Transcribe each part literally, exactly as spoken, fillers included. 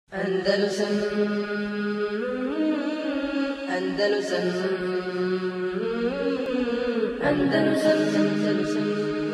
Andalusam Andalusam Andalusam Andalusam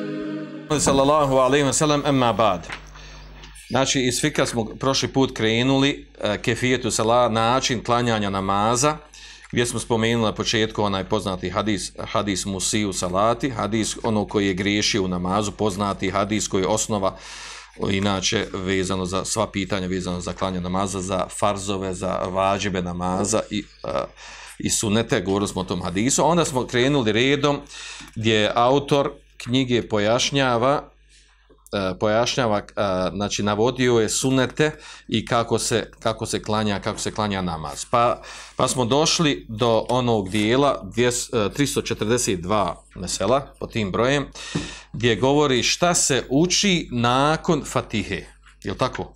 Sallallahu alejhi ve sellem amma ba'd. Znači, iz fika smo prošli put krenuli uh, kefijetu sala, način klanjanja namaza, gdje smo spomenuli na početku onaj poznati hadis, hadis musiju salati, hadis ono koji je griješio u namazu, poznati hadis koji je osnova inače vezano za sva pitanja, vezano za klanjanje namaza, za farzove, za vađibe namaza i, uh, i sunete, govorili smo o tom hadisu. Onda smo krenuli redom gdje autor knjige pojašnjava pojašnjava, znači navodio je sunete i kako se, kako se klanja, kako se klanja namaz. Pa, pa smo došli do onog dijela tristo četrdeset dva mesela po tim brojem, gdje govori šta se uči nakon Fatihe. Jel tako?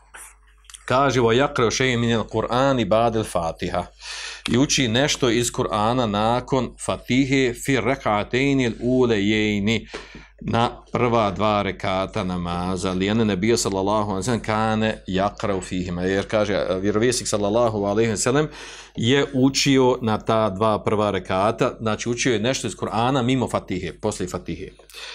Kaže vo yakra'u shay'an min al-Qur'ani ba'da al-Fatiha. I uči nešto iz Kur'ana nakon Fatihe fi rak'atayn al-ulayayn, na prva dva rekata namaza. Lijene nebija sallallahu alejhi ve sellem kane yakra'u fihima. Jer kaže vjerovjesnik sallallahu alejhi ve sellem je učio na ta dva prva rekata, znači učio je nešto iz Kur'ana mimo Fatihe, poslije Fatihe.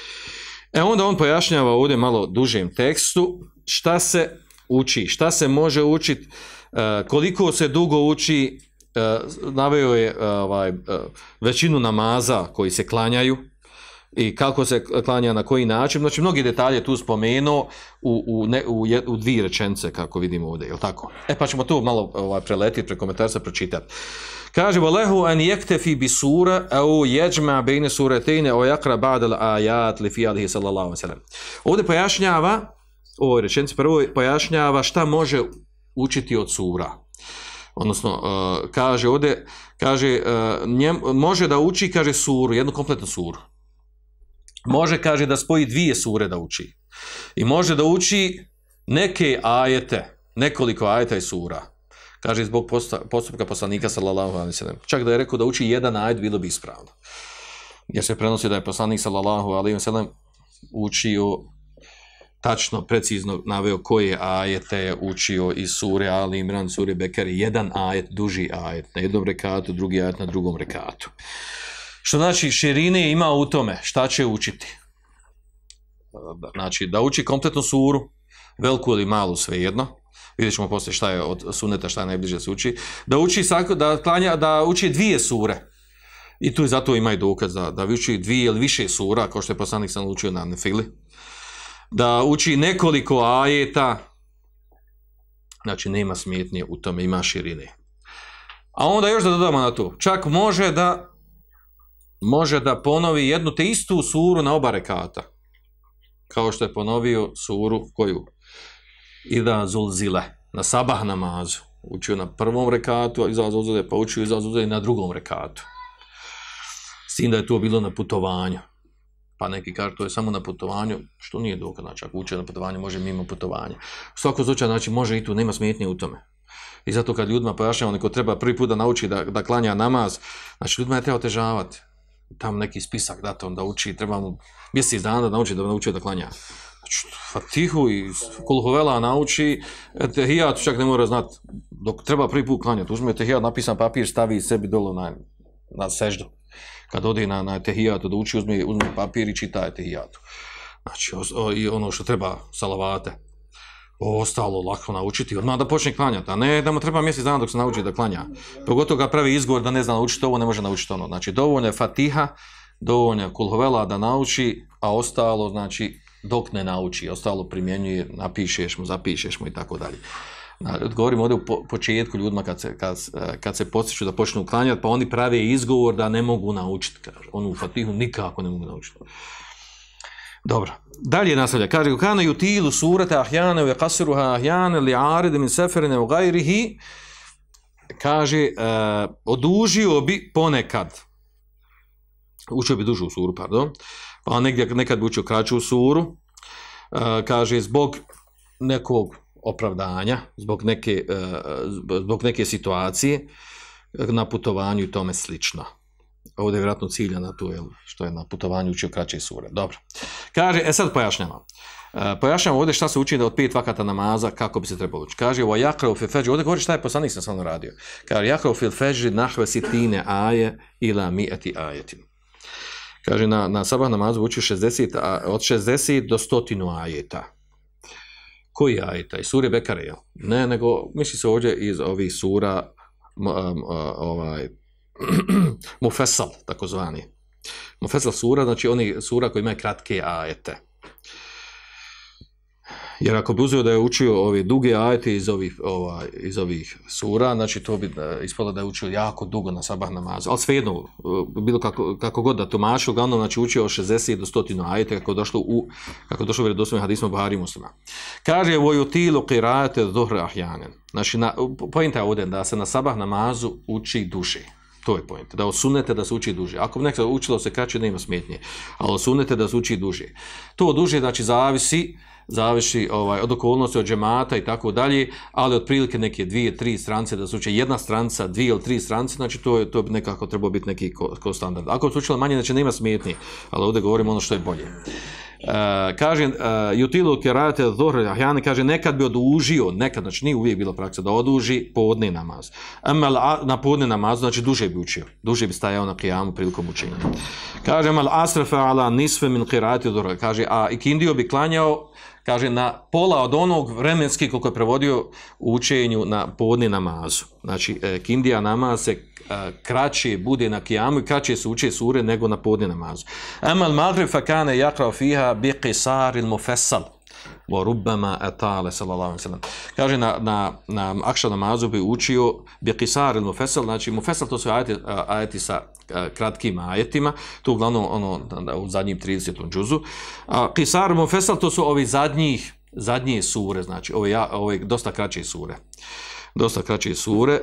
E onda on pojašnjava ovdje malo dužem tekstu šta se uči, šta se može učiti, koliko se dugo uči. Naveo je ovaj, većinu namaza koji se klanjaju i kako se klanja, na koji način. Znači, mnogi detalje tu spomenuo u, u, ne, u, u dvije rečenice, kako vidimo ovdje, jel tako? E pa ćemo tu malo ovaj, preletiti, preko komentarca pročitati. Kaže, وَلَهُ أَنْ يَكْتَفِي بِسُورَ أَوْ يَجْمَعْ بَيْنَ سُورَتَيْنِ أَوْ يَقْرَ بَعْدَ الْآيَاتِ لِفِيَالِهِ صَلَّى اللَّهُ عَلَيْهِ وَسَلَّمَ. Ovdje pojašnjava, u ovoj rečenici prvo pojašnjava šta može učiti od sura. Odnosno, uh, kaže ovdje, kaže, uh, njem, može da uči, kaže, suru, jednu kompletnu suru. Može, kaže, da spoji dvije sure da uči. I može da uči neke ajete, nekoliko ajeta i sura. Kaže, zbog postupka poslanika, sallallahu alejhi ve sellem. Čak da je rekao da uči jedan ajet, bilo bi ispravno. Jer se prenosi da je poslanik, sallallahu alejhi ve sellem, učio tačno, precizno naveo koje ajete je učio iz sure Ali Imran, sure Bekari, jedan ajet, duži ajet na jednom rekatu, drugi ajet na drugom rekatu. Što znači širine ima u tome šta će učiti. Znači da uči kompletnu suru, veliku ili malu, svejedno. Vidjet ćemo poslije šta je od suneta, šta je najbliže se uči. Da uči, da, klanja, da uči dvije sure. I tu zato ima i dokaz da, da uči dvije ili više sura, kao što je poslanik sam učio na Nefili. Da uči nekoliko ajeta, znači nema smetnje u tome, ima širine. A onda još da dodamo na to, čak može da može da ponovi jednu te istu suru na oba rekata, kao što je ponovio suru koju? Ida zulzile, na sabah namazu, učio na prvom rekatu, iza zulzile, pa učio iza zulzile na drugom rekatu. S tim da je to bilo na putovanju. Pa neki kažu to je samo na putovanju, što nije dokaz, znači ako uče na putovanju, može mimo putovanja. U svakom slučaju, znači može i tu, nema smetnje u tome. I zato kad ljudima pojašnjamo, neko treba prvi put da nauči da, da klanja namaz, znači ljudima je treba otežavati. Tam neki spisak dati, on da uči, treba mu mjesec dana da nauči da nauči da klanja. Znači, Fatihu i Kulhuvela nauči, tehijat čak ne mora znati, dok treba prvi put klanjati. Uzme tehijat, napisan papir, stavi sebi dolo na, na seždu. Kad ode na, na tehijatu da uči, uzme, uzme papir i čita tehijatu. Znači, o, o, i ono što treba, salavate, ostalo lako naučiti, odmah da počne klanjati, a ne da mu treba mjesec dana dok se nauči da klanja. Pogotovo ga pravi izgovor da ne zna naučiti ovo, ne može naučiti ono. Znači, dovoljno je Fatiha, dovoljno je Kulhuvela da nauči, a ostalo, znači, dok ne nauči, ostalo primjenjuje, napišeš mu, zapišeš mu i tako dalje. Govorimo ovdje u po, početku ljudima kad se, kad, kad se postiču da počnu klanjati, pa oni prave izgovor da ne mogu naučiti. Kaže. Onu Fatihu nikako ne mogu naučiti. Dobro. Dalje nastavlja. Kaže, kana yutilu surata ahyana wa qasruha ahyana li'arid min safarin wa ghayrihi. Kaže, uh, odužio bi ponekad. Učio bi dužu suru, pardon. Pa negdje nekad bi učio kraću suru. Uh, kaže, zbog nekog opravdanja, zbog neke, uh, zbog neke situacije na putovanju i tome slično. ovdje je vjerojatno cilja na to, jel, što je na putovanju učio kraće sure. Dobro. Kaže, e sad pojašnjamo. E, pojašnjamo ovdje šta se uči da od pet vakata namaza, kako bi se trebalo učiti. Kaže, ovo jakrao fil feđri, ovdje govori šta je poslanik sam samo radio. Kaže, jakrao fil feđri nahve sitine aje ila mi'ati ajetin. Kaže, na, na sabah namazu uči šezdeset, a, od šezdeset do stotinu ajeta. Koji ajeta? Iz sure Bekare, jel? Ne, nego misli se ovdje iz ovih sura um, um, ovaj Mufessal, takozvani. Mufessal sura, znači oni sura koji imaju kratke ajete. Jer ako bi uzeo da je učio ove duge ajete iz ovih, ovaj, iz ovih sura, znači to bi ispalo da je učio jako dugo na sabah namazu. Ali svejedno, bilo kako, kako god da tumači, uglavnom znači učio od šezdeset do stotinu ajete kako je došlo u, kako je došlo u vjerodostojnim hadisima Buhari i Muslima. Kaže, vojutilu qira'ate dhuhra ahjanen. Znači, pojenta je ovdje da se na sabah namazu uči duže. To je point. Da osunete da se uči duže. Ako bi nekada učilo se kraće, nema smetnje. Ali osunete da se uči duže. To duže, znači, zavisi, zavisi ovaj, od okolnosti, od džemata i tako dalje, ali otprilike neke dvije, tri strance da se uči jedna stranca, dvije ili tri strance, znači to je to bi nekako trebalo biti neki ko, ko standard. Ako bi se učilo manje, znači nema smetnje, ali ovdje govorimo ono što je bolje. Uh, kaže, jutilu qira'ate dhuhra ahjanen, kaže, nekad bi odužio, nekad, znači nije uvijek bila praksa da oduži podne namaz. Amal na podne namazu, znači duže bi učio, duže bi stajao na qiyamu prilikom učenja. Kaže, amal asrafa ala nisfe min qira'ati dhuhra, kaže, a ikindio bi klanjao, kaže, na pola od onog vremenski koliko je prevodio u učenju na podne namazu. Znači, kindija namaz se kraće bude na kijamu i kraće se uče sure nego na podne namazu. Amal maghrib fa kana yaqra fiha bi qisar al mufassal wa rubbama atala sallallahu alejhi ve sellem. Kaže, na na na akšam namazu bi učio bi qisar al mufassal, znači mufassal to su ajeti, ajeti sa kratkim ajetima, to uglavnom ono u zadnjim tridesetom džuzu. A qisar mufassal to su ovi zadnjih zadnje sure, znači ove ove dosta kraće sure. Dosta kraće sure.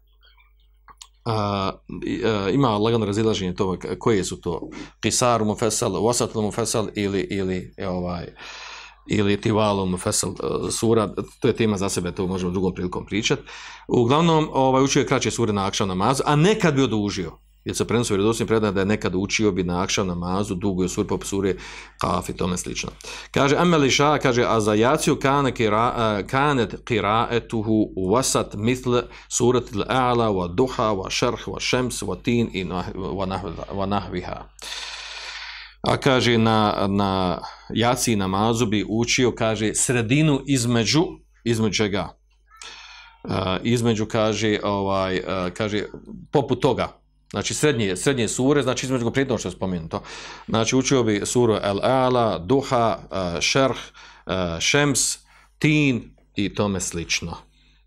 Uh, uh, ima lagano razilaženje toga koje su to qisar mufassal, wasat mufassal ili ili ovaj ili tival mufassal uh, sura, to je tema za sebe, to možemo drugom prilikom pričati. Uglavnom ovaj učio je kraće sure na akšam namazu, a nekad bi odužio. Jer se prenosi u vjerodostojnim predajama da je nekad učio bi na akšam namazu dugo sure poput sure Kaf i tome slično. Kaže Amel Iša, kaže, a za jaciju kanet qira'etuhu wasat mithl surat al-a'la wa duha wa šarh wa šems wa tin i wa nahviha. A kaže, na, na jaciji namazu bi učio, kaže, sredinu između, između čega? Uh, između, kaže, ovaj, uh, kaže, poput toga. Znači srednje, srednje sure, znači između prijetno što je spomenuto. Znači učio bi suru Al-A'la, Duha, uh, Šerh, uh, Šems, Tin i tome slično.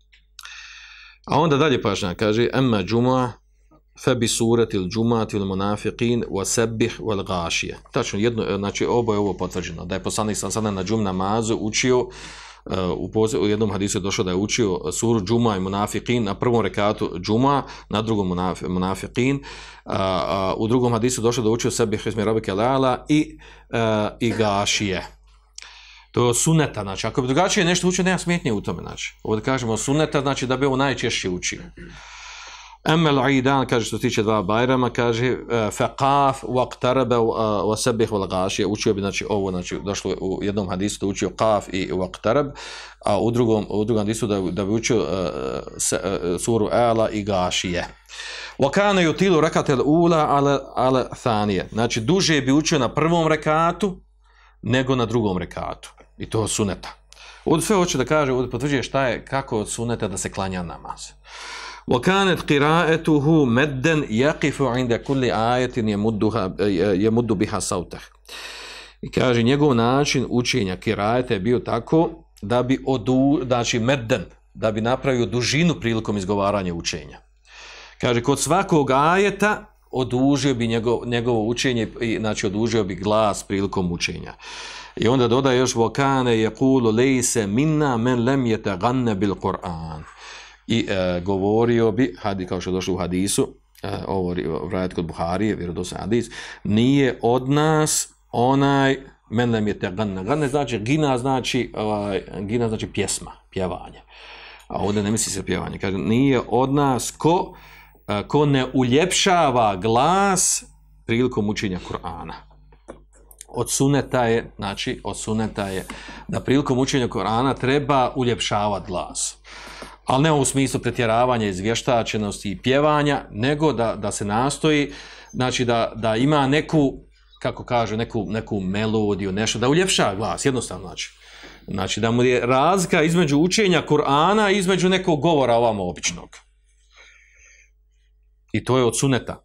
A onda dalje pažnja, kaže Emma Džuma, Febi surati il džumati il munafiqin, wa sebbih wal gašije. Tačno, jedno, znači oboje ovo potvrđeno, da je poslanik sam sada na džum namazu učio, Uh, u, u jednom hadisu je došlo da je učio suru Džuma i Munafiqin na prvom rekatu Džuma, na drugom munaf, Munafiqin, uh, uh, u drugom hadisu je došlo da je učio sebi Hismi Rabike Lala i, uh, i Gašije. To je suneta, znači ako bi drugačije nešto učio, nema smetnje u tome, znači. Ovdje kažemo suneta, znači da bi ovo najčešće učio. Emel Idan, kaže, što se tiče dva Bajrama, kaže faqaf waqtaraba wa sabih wal gašije, učio bi, znači ovo, znači došlo u jednom hadisu da učio qaf i waqtarab, a u drugom, u drugom hadisu da, da bi učio uh, se, uh, suru Ala i Gašije. Wa kana yutilu rakatel ula ala ala thanije, znači duže bi učio na prvom rekatu nego na drugom rekatu. I to je suneta. Ovdje sve hoće da kaže, ovdje potvrđuje šta je, kako od suneta da se klanja namaz. وكانت قراءته مدا يقف عند كل آية يمدها يمد بها صوته. I kaže, njegov način učenja kirajeta je bio tako da bi odu, znači medden, da bi napravio dužinu prilikom izgovaranja učenja. Kaže, kod svakog ajeta odužio bi njegov, njegovo učenje, znači odužio bi glas prilikom učenja. I onda dodaje još وكان يقول ليس منا من لم يتغنى بالقرآن. I e, govorio bi, hadi, kao što je došlo u hadisu, e, ovo vrajet kod Buharije, vjerodostojan hadis, nije od nas onaj, men nam je te ganna. Ganna znači, gina znači, ovaj, gina znači pjesma, pjevanje. A ovdje ne misli se pjevanje. Kaže, nije od nas ko ko ne uljepšava glas prilikom učenja Kur'ana. Od suneta je, znači, od suneta je da prilikom učenja Kur'ana treba uljepšavati glas. Ali ne u smislu pretjeravanja, izvještačenosti i pjevanja, nego da, da se nastoji, znači da, da ima neku, kako kaže, neku, neku melodiju, nešto, da uljepša glas, jednostavno znači. Znači da mu je razlika između učenja Kur'ana i između nekog govora ovamo običnog. I to je od suneta.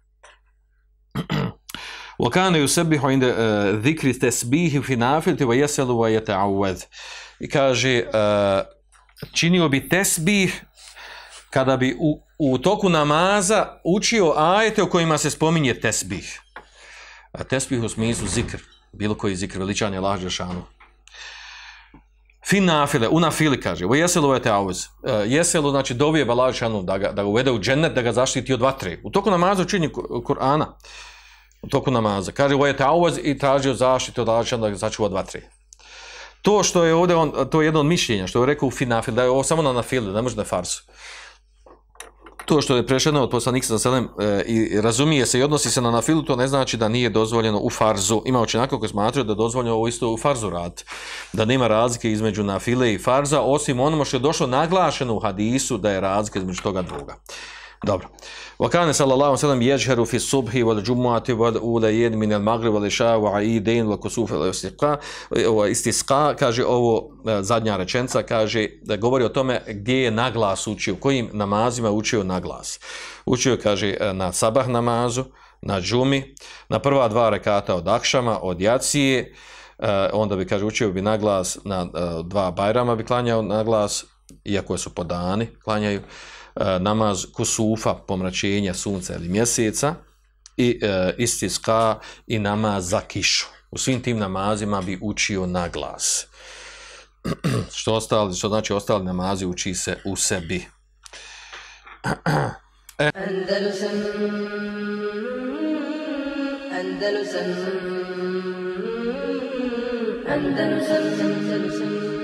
وَكَانَ يُسَبِّحُ عِنْدَ ذِكْرِ تَسْبِيهِ فِي نَافِلَةِ وَيَسْأَلُ وَيَتَعَوَّذُ. I kaže, uh, činio bi tesbih kada bi u, u toku namaza učio ajete u kojima se spominje tesbih. A tesbih u smislu zikr, bilo koji zikr, veličanje Allaha dželešanu. Fin nafile, u nafili kaže, o jeselu je teauz. Jeselu, znači dovije Allaha dželešanu da ga, da ga uvede u džennet, da ga zaštiti od vatre. U toku namaza učinje Kur'ana. U toku namaza. Kaže, o je teauz i tražio zaštitu od Allaha dželešanu da ga sačuva od vatre. To što je ovdje, on, to je jedno od mišljenja, što je rekao u finafil, da je ovo samo na nafilu, ne može na farsu. To što je prešedno od poslanika sallallahu alejhi ve sellem i razumije se i odnosi se na nafilu, to ne znači da nije dozvoljeno u farzu. Ima učenjaka koji smatraju da je dozvoljeno ovo isto u farzu raditi. Da nema razlike između nafile i farza, osim onomu što je došlo naglašeno u hadisu da je razlika između toga druga. Dobro. وكان صلى الله عليه وسلم يجهر في الصبح والجمعة والأوليين من المغرب والعشاء وعيدين وكسوف والاستسقاء. Kaže ovo zadnja rečenica, kaže da govori o tome gdje je naglas učio, kojim namazima učio naglas. Učio, kaže, na sabah namazu, na džumi, na prva dva rekata od akšama, od jacije, onda bi, kaže, učio bi naglas na dva bajrama bi klanjao naglas, iako su po dani klanjaju. Namaz kusufa, pomračenja sunca ili mjeseca, i e, istiska i namaz za kišu. U svim tim namazima bi učio na glas. što, ostali, što znači ostali namazi uči se u sebi. e. Andalusan Andalusan Andalusan Andalusan